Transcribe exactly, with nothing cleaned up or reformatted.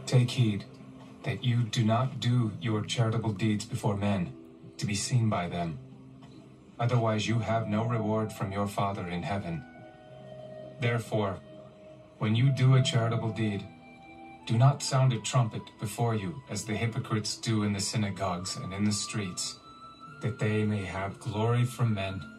Take heed that you do not do your charitable deeds before men, to be seen by them. Otherwise you have no reward from your Father in heaven. Therefore, when you do a charitable deed, do not sound a trumpet before you, as the hypocrites do in the synagogues and in the streets, that they may have glory from men.